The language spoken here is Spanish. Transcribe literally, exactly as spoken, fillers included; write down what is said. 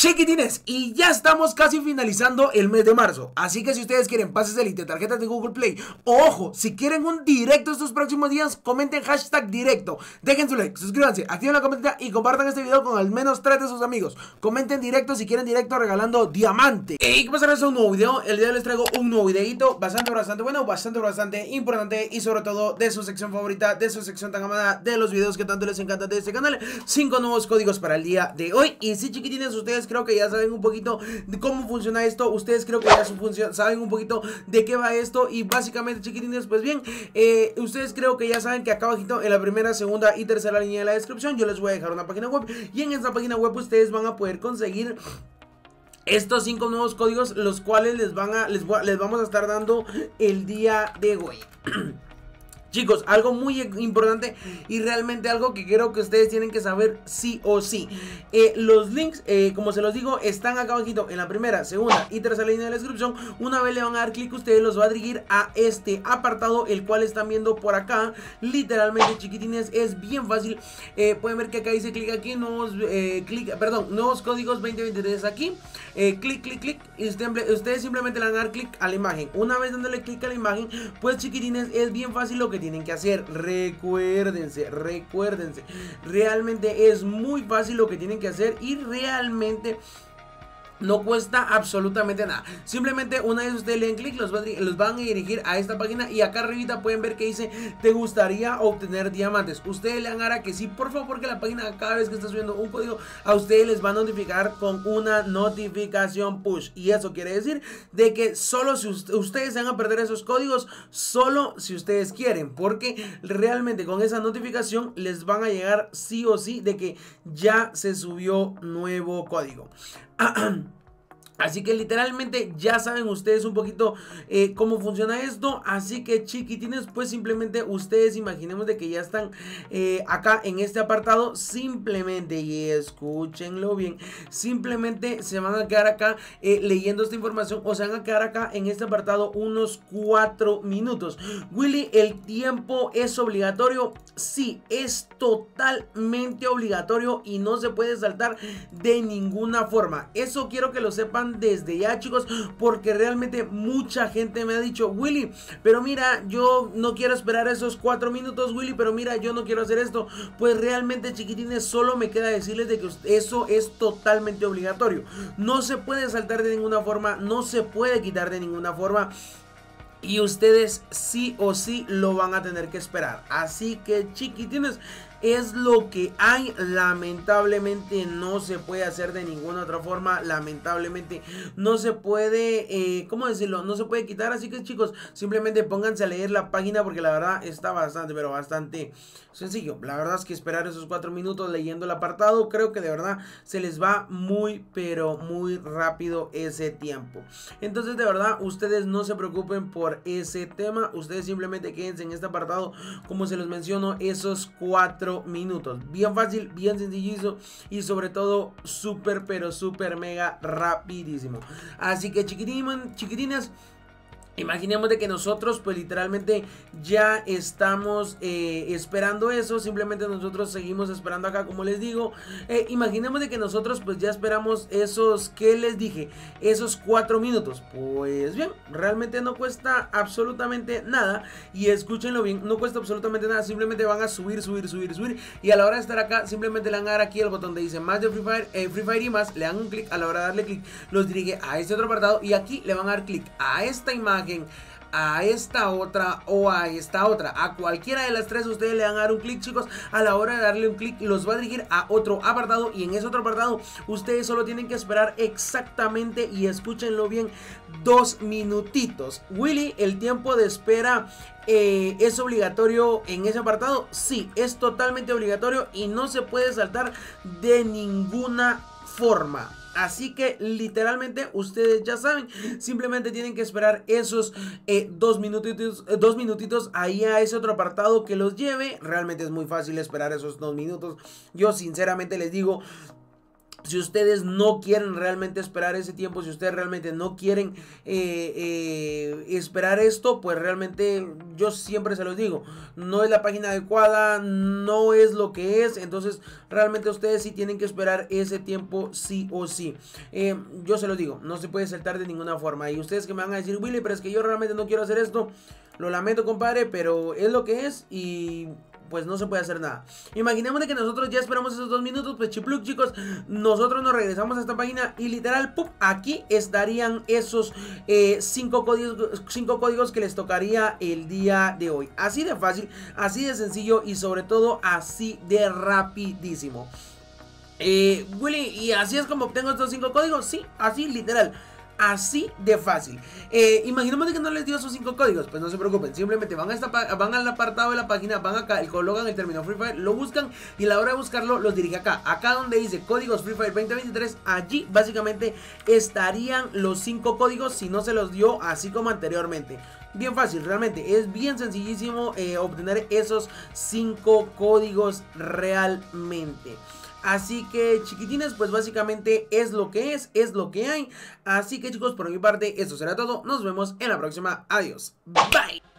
Chiquitines, y ya estamos casi finalizando el mes de marzo. Así que si ustedes quieren pases de elite, tarjetas de Google Play, ojo, si quieren un directo estos próximos días, comenten hashtag directo, dejen su like, suscríbanse, activen la campanita y compartan este video con al menos tres de sus amigos. Comenten directo si quieren directo regalando diamante. Y qué pasa, es un nuevo video. El día de hoy les traigo un nuevo videito bastante bastante bueno, bastante bastante importante, y sobre todo de su sección favorita, de su sección tan amada, de los videos que tanto les encantan de este canal. Cinco nuevos códigos para el día de hoy. Y sí, chiquitines, ustedes creo que ya saben un poquito de cómo funciona esto. Ustedes creo que ya su función, saben un poquito de qué va esto. Y básicamente, chiquitines, pues bien, eh, ustedes creo que ya saben que acá abajito en la primera, segunda y tercera línea de la descripción yo les voy a dejar una página web. Y en esta página web ustedes van a poder conseguir estos cinco nuevos códigos, los cuales les van a les, les vamos a estar dando el día de hoy. Chicos, algo muy importante y realmente algo que creo que ustedes tienen que saber sí o sí. Eh, los links, eh, como se los digo, están acá abajito en la primera, segunda y tercera línea de la descripción. Una vez le van a dar clic, ustedes los va a dirigir a este apartado, el cual están viendo por acá. Literalmente, chiquitines, es bien fácil. Eh, pueden ver que acá dice clic aquí, nuevos, eh, clic, perdón, nuevos códigos veinte veintitrés aquí. Eh, clic, clic, clic. Y usted, ustedes simplemente le van a dar clic a la imagen. Una vez dándole clic a la imagen, pues, chiquitines, es bien fácil lo que tienen que hacer. Recuérdense, recuérdense, realmente es muy fácil lo que tienen que hacer y realmente no cuesta absolutamente nada. Simplemente una vez ustedes le den clic, los, los van a dirigir a esta página. Y acá arribita pueden ver que dice: ¿te gustaría obtener diamantes? Ustedes le dan a que sí, por favor, porque la página cada vez que está subiendo un código a ustedes les va a notificar con una notificación push. Y eso quiere decir de que solo si ustedes se van a perder esos códigos, solo si ustedes quieren, porque realmente con esa notificación les van a llegar sí o sí de que ya se subió nuevo código. Así que literalmente ya saben ustedes un poquito eh, cómo funciona esto. Así que, chiquitines, pues simplemente ustedes imaginemos de que ya están eh, acá en este apartado. Simplemente, y escúchenlo bien, simplemente se van a quedar acá eh, leyendo esta información, o se van a quedar acá en este apartado unos cuatro minutos. Willy, ¿el tiempo es obligatorio? Sí, es totalmente obligatorio y no se puede saltar de ninguna forma. Eso quiero que lo sepan desde ya, chicos, porque realmente mucha gente me ha dicho: Willy, pero mira, yo no quiero esperar esos cuatro minutos, Willy, pero mira, yo no quiero hacer esto. Pues realmente, chiquitines, solo me queda decirles de que eso es totalmente obligatorio. No se puede saltar de ninguna forma, no se puede quitar de ninguna forma, y ustedes sí o sí lo van a tener que esperar. Así que, chiquitines, es lo que hay. Lamentablemente no se puede hacer de ninguna otra forma. Lamentablemente no se puede, eh, ¿cómo decirlo? No se puede quitar. Así que, chicos, simplemente pónganse a leer la página, porque la verdad está bastante, pero bastante sencillo. La verdad es que esperar esos cuatro minutos leyendo el apartado, creo que de verdad se les va muy, pero muy rápido ese tiempo. Entonces, de verdad, ustedes no se preocupen por ese tema. Ustedes simplemente quédense en este apartado, como se los menciono, esos cuatro minutos. Bien fácil, bien sencillizo y sobre todo súper, pero súper mega rapidísimo. Así que, chiquitín, chiquitines, imaginemos de que nosotros pues literalmente ya estamos eh, esperando eso. Simplemente nosotros seguimos esperando acá, como les digo. eh, Imaginemos de que nosotros pues ya esperamos esos, ¿qué les dije? Esos cuatro minutos. Pues bien, realmente no cuesta absolutamente nada. Y escúchenlo bien, no cuesta absolutamente nada. Simplemente van a subir, subir, subir, subir. Y a la hora de estar acá, simplemente le van a dar aquí el botón donde dice más de Free Fire, eh, Free Fire y más. Le dan un clic. A la hora de darle clic, los dirige a este otro apartado. Y aquí le van a dar clic a esta imagen, a esta otra o a esta otra. A cualquiera de las tres ustedes le van a dar un clic, chicos. A la hora de darle un clic, los va a dirigir a otro apartado, y en ese otro apartado ustedes solo tienen que esperar exactamente, y escúchenlo bien, dos minutitos. Willy, ¿el tiempo de espera eh, es obligatorio en ese apartado? Sí, es totalmente obligatorio y no se puede saltar de ninguna forma. Así que literalmente ustedes ya saben, simplemente tienen que esperar esos eh, dos minutitos, eh, dos minutitos ahí a ese otro apartado que los lleve. Realmente es muy fácil esperar esos dos minutos. Yo sinceramente les digo, Si ustedes no quieren realmente esperar ese tiempo, si ustedes realmente no quieren eh, eh, esperar esto, pues realmente yo siempre se los digo, no es la página adecuada, no es lo que es. Entonces realmente ustedes sí tienen que esperar ese tiempo sí o sí. eh, Yo se los digo, no se puede saltar de ninguna forma. Y ustedes que me van a decir, Willy, pero es que yo realmente no quiero hacer esto, lo lamento, compadre, pero es lo que es y pues no se puede hacer nada. Imaginemos que nosotros ya esperamos esos dos minutos, pues chipluc, chicos, nosotros nos regresamos a esta página y literal, ¡pum!, aquí estarían esos eh, cinco códigos, cinco códigos que les tocaría el día de hoy. Así de fácil, así de sencillo y sobre todo así de rapidísimo. Eh, Willy, ¿y así es como obtengo estos cinco códigos? Sí, así literal. Así de fácil. eh, Imaginemos que no les dio esos cinco códigos. Pues no se preocupen, simplemente van, a esta, van al apartado de la página, van acá, colocan el término Free Fire, lo buscan y a la hora de buscarlo los dirige acá. Acá donde dice códigos Free Fire veinte veintitrés, allí básicamente estarían los cinco códigos si no se los dio así como anteriormente. Bien fácil, realmente es bien sencillísimo eh, obtener esos cinco códigos realmente. Así que chiquitines, pues básicamente es lo que es, es lo que hay. Así que chicos, por mi parte, eso será todo. Nos vemos en la próxima. Adiós. Bye.